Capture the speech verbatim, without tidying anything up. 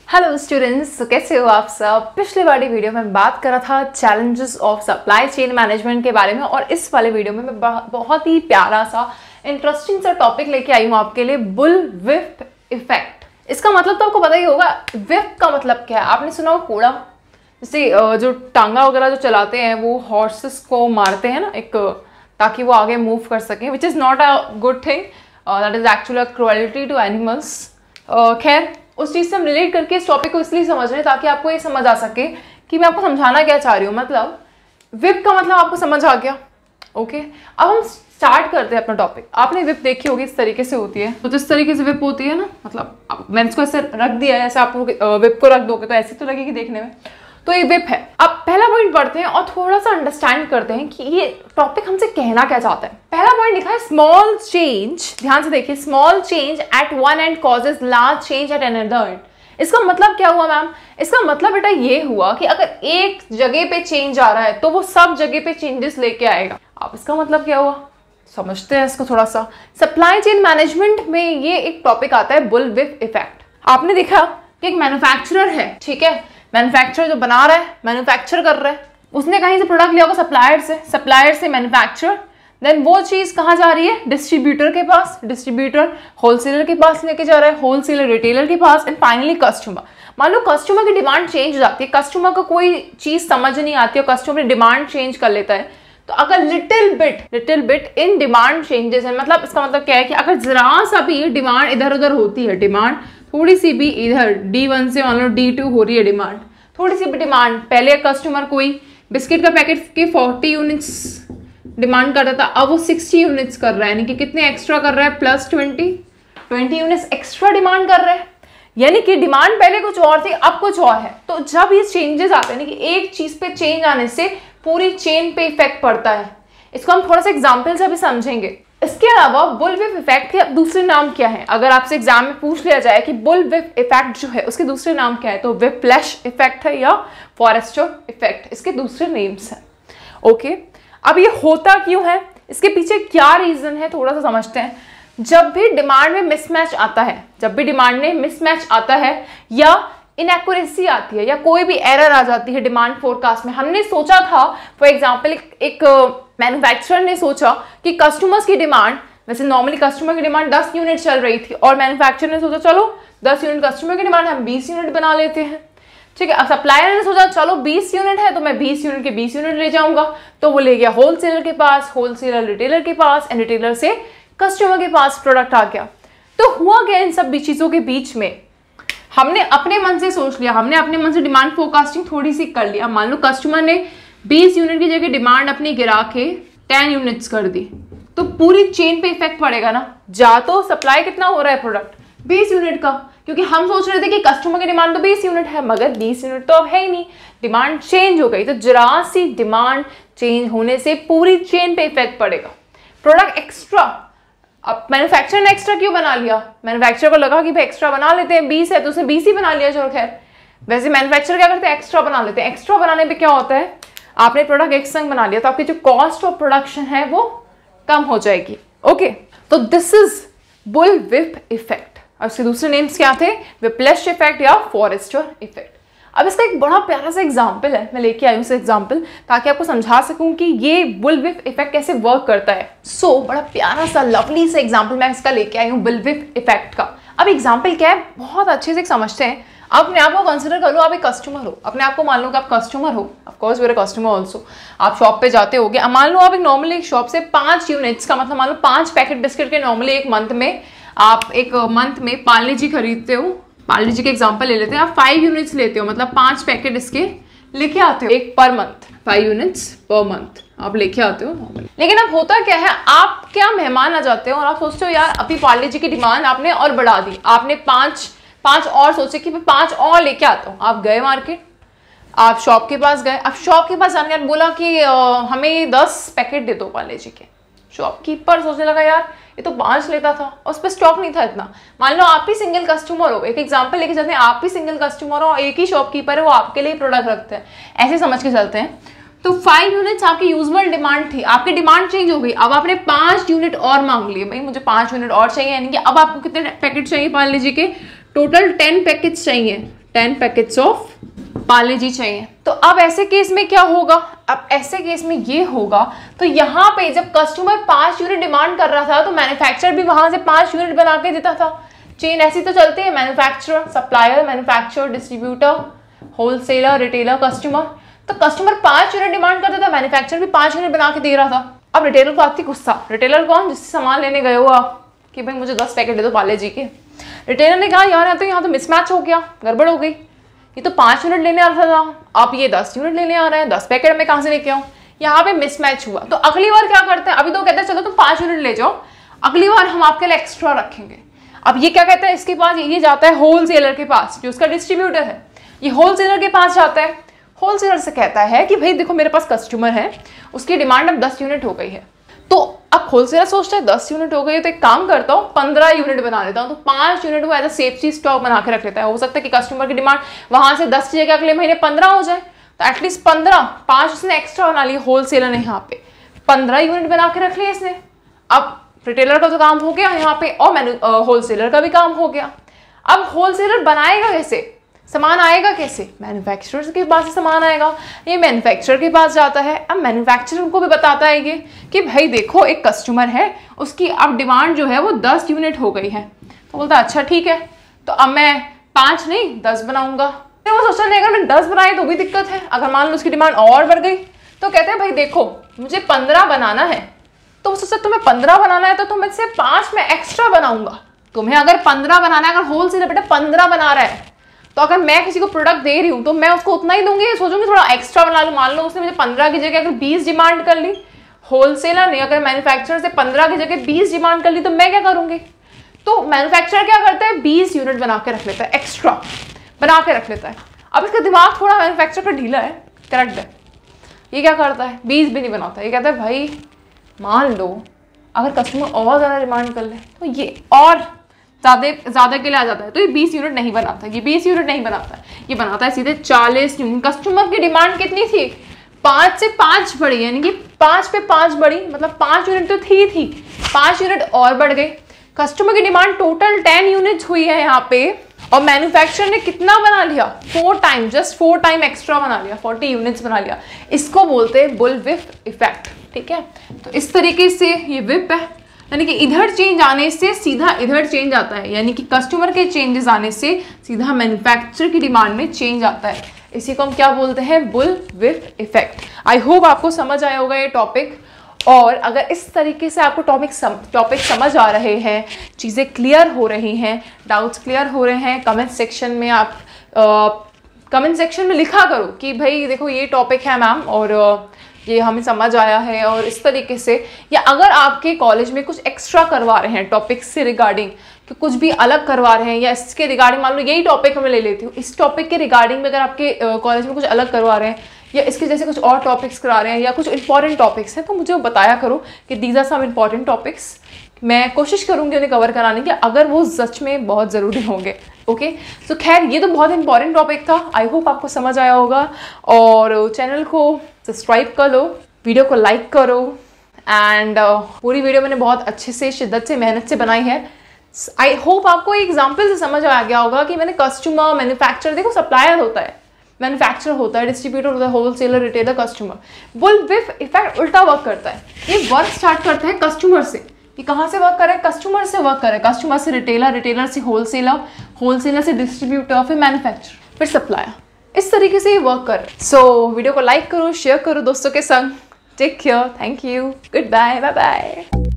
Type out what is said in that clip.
Hello students, तो कैसे हो आप सब। पिछले वाली वीडियो में बात कर रहा था challenges of supply chain management के बारे में, और इस वाले वीडियो में मैं बहुत ही प्यारा सा इंटरेस्टिंग सा टॉपिक लेके आई हूँ आपके लिए, बुल-व्हिप इफेक्ट। इसका मतलब तो आपको पता ही होगा। व्हिप का मतलब क्या है, आपने सुना हो कोड़ा, जैसे जो टांगा वगैरह जो चलाते हैं वो हॉर्सेस को मारते हैं ना, एक ताकि वो आगे मूव कर सकें, which is not a good thing, that is actually a cruelty to animals. खैर, उस चीज़ से हम रिलेट करके इस टॉपिक को इसलिए समझ रहे हैं ताकि आपको ये समझ आ सके कि मैं आपको समझाना क्या चाह रही हूँ। मतलब व्हिप का मतलब आपको समझ आ गया। ओके, अब हम स्टार्ट करते हैं अपना टॉपिक। आपने व्हिप देखी होगी, इस तरीके से होती है, तो जिस तरीके से व्हिप होती है ना, मतलब मैंने इसको ऐसे रख दिया है, ऐसे आप व्हिप को रख दोगे तो ऐसी तो लगेगी देखने में, तो ये व्हिप है। अब पहला पॉइंट पढ़ते हैं और थोड़ा सा अंडरस्टैंड करते हैं कि ये टॉपिक हमसे कहना क्या चाहता है। पहला पॉइंट लिखा है स्मॉल चेंज, ध्यान से देखिए, small change at one end causes large change at another end. इसका मतलब क्या हुआ मैम? इसका मतलब बेटा ये हुआ कि अगर एक जगह पे चेंज आ रहा है तो वो सब जगह पे चेंजेस लेके आएगा। अब इसका मतलब क्या हुआ, समझते हैं इसको थोड़ा सा। सप्लाई चेन मैनेजमेंट में ये एक टॉपिक आता है बुल-व्हिप इफेक्ट। आपने देखा कि एक मैन्युफैक्चरर है, ठीक है, मैन्युफैक्चरर जो बना रहा है, मैन्युफैक्चर कर रहा है, उसने कहीं से प्रोडक्ट लिया होगा सप्लायर से, सप्लायर से मैन्युफैक्चर, देन वो चीज कहाँ जा रही है? डिस्ट्रीब्यूटर के पास, डिस्ट्रीब्यूटर होलसेलर के पास लेके जा रहा है, होलसेलर रिटेलर के पास, एंड फाइनली कस्टमर। मान लो कस्टमर की डिमांड चेंज हो जाती है, कस्टमर को कोई चीज समझ नहीं आती है, कस्टमर डिमांड चेंज कर लेता है, तो अगर little bit little bit in demand changes है, मतलब इसका मतलब क्या है कि अगर जरा सा भी डिमांड इधर उधर होती है, डिमांड थोड़ी सी भी इधर डी वन से मान लो डी टू हो रही है डिमांड, थोड़ी सी भी डिमांड, पहले कस्टमर कोई बिस्किट का पैकेट के फोर्टी यूनिट्स डिमांड करता था, अब वो सिक्सटी यूनिट्स कर रहा है, यानी कि कितने एक्स्ट्रा कर रहा है? Plus twenty twenty units extra demand कर रहा है, यानी कि डिमांड पहले कुछ और थी, अब कुछ और है। तो जब ये चेंजेस आते हैं, यानी कि एक चीज पे चेंज आने से पूरी चेन पे इफेक्ट पड़ता है। इसको हम थोड़ा सा एग्जाम्पल से भी समझेंगे। इसके अलावा बुल-व्हिप इफेक्ट के दूसरे नाम क्या है? अगर आपसे एग्जाम में पूछ लिया जाए कि बुल-व्हिप इफेक्ट जो है उसके दूसरे नाम क्या है, तो व्हिप्लैश इफेक्ट है या फॉरेस्टर इफेक्ट, इसके दूसरे नेम्स हैं। ओके, अब ये होता क्यों है, इसके पीछे क्या रीजन है, थोड़ा सा समझते हैं। जब भी डिमांड में मिसमैच आता है, जब भी डिमांड में मिसमैच आता है या इनएक्यूरेसी आती है या कोई भी एरर आ जाती है डिमांड फोरकास्ट में, हमने सोचा था फॉर एग्जांपल एक मैन्युफैक्चरर ने सोचा कि कस्टमर्स की डिमांड, वैसे नॉर्मली कस्टमर की डिमांड दस यूनिट चल रही थी, और मैन्युफैक्चरर ने सोचा चलो दस यूनिट कस्टमर की डिमांड, हम बीस यूनिट बना लेते हैं, ठीक है। अब सप्लायर ने सोचा चलो बीस यूनिट है तो मैं बीस यूनिट के बीस यूनिट ले जाऊंगा, तो वो ले गया होलसेलर के पास, होलसेलर रिटेलर के पास, एंड रिटेलर से कस्टमर के पास प्रोडक्ट आ गया। तो हुआ क्या इन सब चीजों के बीच में? हमने अपने मन से सोच लिया, हमने अपने मन से डिमांड फोरकास्टिंग थोड़ी सी कर लिया। मान लो कस्टमर ने बीस यूनिट की जगह डिमांड अपनी गिरा के दस यूनिट्स कर दी, तो पूरी चेन पे इफेक्ट पड़ेगा ना। जा तो सप्लाई कितना हो रहा है प्रोडक्ट? बीस यूनिट का, क्योंकि हम सोच रहे थे कि कस्टमर की डिमांड तो बीस यूनिट है, मगर बीस यूनिट तो अब है ही नहीं, डिमांड चेंज हो गई। तो जरा सी डिमांड चेंज होने से पूरी चेन पे इफेक्ट पड़ेगा। प्रोडक्ट एक्स्ट्रा, अब मैन्युफैक्चरर ने एक्स्ट्रा क्यों बना लिया? मैन्युफैक्चरर को लगा कि भाई एक्स्ट्रा बना लेते हैं, बीस है तो उसने बीस ही बना लिया, चलो खैर। वैसे मैन्युफैक्चरर क्या करते हैं? एक्स्ट्रा बना लेते हैं। एक्स्ट्रा बनाने पे क्या होता है, आपने प्रोडक्ट एक संग बना लिया तो आपकी जो कॉस्ट ऑफ प्रोडक्शन है वो कम हो जाएगी। ओके, तो दिस इज बुल-व्हिप इफेक्ट। और इसके दूसरे नेम्स क्या थे? व्हिप्लैश इफेक्ट या फॉरेस्टर इफेक्ट। अब इसका एक बड़ा प्यारा सा एग्जाम्पल है, मैं लेके आई हूँ एग्जाम्पल ताकि आपको समझा सकूं कि ये बुल-व्हिप इफेक्ट कैसे वर्क करता है। सो so, बड़ा प्यारा सा लवली सा एग्जाम्पल मैं इसका लेके आई हूँ बुल-व्हिप इफेक्ट का। अब एग्जाम्पल क्या है, बहुत अच्छे से समझते हैं। आप अपने आप को कंसिडर कर लो, आप एक कस्टमर हो, अपने आप को मान लो कि आप कस्टमर हो, of course we are customer also. आप शॉप पे जाते होगे, अब मान लो आप एक नॉर्मली एक शॉप से पांच यूनिट्स का मतलब मान लो पांच पैकेट बिस्किट के नॉर्मली एक मंथ में आप एक मंथ में पार्ले जी खरीदते हो। पार्ले जी के एग्जांपल ले लेते हैं, आप फाइव यूनिट्स लेते हो, मतलब पांच पैकेट इसके लेके आते हो एक per month, five units per month आप लेके आते हो नॉर्मली। लेकिन अब होता क्या है, आप क्या मेहमान आ जाते हो और आप सोचते हो यार अभी पार्ले जी की डिमांड आपने और बढ़ा दी, आपने पांच पांच और सोचे कि मैं पांच और लेके आता हूँ। आप गए मार्केट, आप शॉप के पास गए, अब शॉप के पास जाने के बाद बोला कि आ, हमें दस पैकेट दे दो पार्ले जी के। शॉपकीपर सोचने लगा यार ये तो पांच लेता था और उस पर स्टॉक नहीं था इतना। मान लो आप ही सिंगल कस्टमर हो, एक एग्जांपल लेके चलते हैं, आप ही सिंगल कस्टमर हो, एक ही शॉपकीपर है, वो आपके लिए प्रोडक्ट रखते हैं, ऐसे समझ के चलते हैं। तो फाइव यूनिट्स आपकी यूजुअल डिमांड थी, आपकी डिमांड चेंज हो गई, अब आपने पांच यूनिट और मांग लिए, भाई मुझे पांच यूनिट और चाहिए, यानी कि अब आपको कितने पैकेट चाहिए पार्ले जी के? टोटल टेन पैकेट्स चाहिए, ten packets of Parle G चाहिए। तो अब ऐसे केस में क्या होगा, अब ऐसे केस में ये होगा, तो यहाँ पे जब कस्टमर पांच यूनिट डिमांड कर रहा था तो मैन्युफैक्चरर भी वहां से पांच यूनिट बना के देता था। चेन ऐसी तो चलती है, manufacturer, supplier, manufacturer, distributor, wholesaler, retailer, customer. तो कस्टमर पांच यूनिट डिमांड करता था, मैन्युफैक्चरर भी पांच यूनिट बना के दे रहा था। अब रिटेलर को आती गुस्सा। रिटेलर कौन, जिससे सामान लेने गए हो आप कि भाई मुझे दस पैकेट दे दो पार्ले जी के। रिटेलर ने कहा यार तो यहाँ तो मिसमैच हो गया, गड़बड़ हो गई, ये तो पांच यूनिट लेने आ रहा था, आप ये दस यूनिट लेने आ रहे हैं, दस पैकेट मैं कहाँ से लेके आऊँ, यहाँ पे मिसमैच हुआ। तो अगली बार क्या करते हैं, अभी तो कहते हैं चलो तुम पांच यूनिट ले जाओ, अगली बार हम आपके लिए एक्स्ट्रा रखेंगे। अब ये क्या कहता है, इसके पास ये जाता है होलसेलर के पास, जो उसका डिस्ट्रीब्यूटर है, ये होलसेलर के पास जाता है। होलसेलर से कहता है कि भाई देखो मेरे पास कस्टमर है, उसकी डिमांड अब दस यूनिट हो गई है। तो अब होलसेलर सोचता है दस यूनिट हो गई है तो एक काम करता हूँ पंद्रह यूनिट बना लेता हूँ। तो पांच यूनिट वो एज अ सेफ्टी स्टॉक बना के रख लेता है। हो सकता है कि कस्टमर की डिमांड वहां से दस की जगह अगले महीने पंद्रह हो जाए, तो एटलीस्ट पंद्रह, पांच उसने एक्स्ट्रा बना लिया होलसेलर ने, यहाँ पे पंद्रह यूनिट बना के रख लिया इसने। अब रिटेलर का तो काम हो गया यहाँ पे, और मैन्यू होलसेलर का भी काम हो गया। अब होलसेलर बनाएगा कैसे, सामान आएगा कैसे, मैन्युफैक्चरर के पास से सामान आएगा, ये मैन्युफैक्चरर के पास जाता है। अब मैन्युफैक्चरर को भी बताता है ये कि भाई देखो एक कस्टमर है, उसकी अब डिमांड जो है वो दस यूनिट हो गई है। तो बोलता है अच्छा ठीक है, तो अब मैं पाँच नहीं दस बनाऊंगा। फिर वो सोचता नहीं अगर मैं दस बनाए तो भी दिक्कत है, अगर मान लो उसकी डिमांड और बढ़ गई तो कहते हैं भाई देखो मुझे पंद्रह बनाना है। तो वो सोचता तुम्हें पंद्रह बनाना है तो तुम इससे पाँच में एक्स्ट्रा बनाऊंगा। तुम्हें अगर पंद्रह बनाना है, अगर होलसेलर बेटा पंद्रह बना रहा है, तो अगर मैं किसी को प्रोडक्ट दे रही हूँ तो मैं उसको उतना ही दूंगी, सोचूंगी थोड़ा एक्स्ट्रा बना लूँ। मान लो उसने मुझे पंद्रह की जगह अगर बीस डिमांड कर ली, होलसेलर ने अगर मैन्युफैक्चरर से पंद्रह की जगह बीस डिमांड कर ली, तो मैं क्या करूंगी, तो मैन्युफैक्चरर क्या करता है बीस यूनिट बना के रख लेता है, एक्स्ट्रा बना के रख लेता है। अब इसका दिमाग थोड़ा मैन्युफैक्चरर का ढीला है, करेक्ट है, ये क्या करता है बीस भी नहीं बनाता। ये कहता है भाई मान लो अगर कस्टमर और ज़्यादा डिमांड कर ले तो ये और ज़्यादा ज़्यादा के लिए आ जाता है, तो ये बीस यूनिट नहीं बनाता, ये बीस यूनिट नहीं बनाता है, ये बनाता है सीधे चालीस यूनिट। कस्टमर की डिमांड कितनी थी, पाँच से पाँच बढ़ी, यानी कि पाँच पे पाँच बढ़ी, मतलब पाँच यूनिट तो थी थी पाँच यूनिट और बढ़ गई। कस्टमर की डिमांड टोटल टेन यूनिट्स हुई है यहाँ पे, और मैन्युफैक्चरर ने कितना बना लिया, four time, just four time extra बना लिया, फोर्टी यूनिट्स बना लिया। इसको बोलते हैं बुल विप इफेक्ट, ठीक है। तो इस तरीके से ये विप है, यानी कि इधर चेंज आने से सीधा इधर चेंज आता है, यानी कि कस्टमर के चेंजेस आने से सीधा मैन्युफैक्चरर की डिमांड में चेंज आता है। इसी को हम क्या बोलते हैं, bullwhip effect. I hope आपको समझ आया होगा ये टॉपिक, और अगर इस तरीके से आपको टॉपिक सम, टॉपिक समझ आ रहे हैं, चीज़ें क्लियर हो रही हैं, डाउट्स क्लियर हो रहे हैं, कमेंट सेक्शन में आप कमेंट सेक्शन में लिखा करो कि भाई देखो ये टॉपिक है मैम, और uh, ये हमें समझ आया है, और इस तरीके से। या अगर आपके कॉलेज में कुछ एक्स्ट्रा करवा रहे हैं टॉपिक से रिगार्डिंग, कि कुछ भी अलग करवा रहे हैं, या इसके रिगार्डिंग मान लो यही टॉपिक मैं ले लेती हूँ, इस टॉपिक के रिगार्डिंग में अगर आपके कॉलेज में कुछ अलग करवा रहे हैं, या इसके जैसे कुछ और टॉपिक्स करा रहे हैं, या कुछ इंपॉर्टेंट टॉपिक्स हैं, तो मुझे बताया करो कि these are some important topics. मैं कोशिश करूँगी उन्हें कवर कराने की, अगर वो सच में बहुत ज़रूरी होंगे। ओके, तो खैर ये तो बहुत इंपॉर्टेंट टॉपिक था, आई होप आपको समझ आया होगा। और चैनल को सब्सक्राइब कर लो, वीडियो को लाइक करो, एंड uh, पूरी वीडियो मैंने बहुत अच्छे से, शिद्दत से, मेहनत से बनाई है। आई होप आपको एग्जाम्पल से समझ आ गया होगा कि मैंने कस्टमर, मैन्युफैक्चरर, देखो सप्लायर होता है, मैन्युफैक्चरर होता है, डिस्ट्रीब्यूटर होता है, wholesaler, retailer, customer. Bullwhip effect उल्टा वर्क करता है। ये वर्क स्टार्ट करता है कस्टमर से, ये कहाँ से वर्क कर रहा है, कस्टमर से वर्क कर रहा है, कस्टमर से रिटेलर, रिटेलर से होलसेलर, होलसेलर से डिस्ट्रीब्यूटर, फिर मैन्युफैक्चरर, फिर सप्लायर। इस तरीके से ये वर्क कर रहा है। सो वीडियो को लाइक करो, शेयर करो दोस्तों के संग। Take care, thank you, goodbye, bye bye.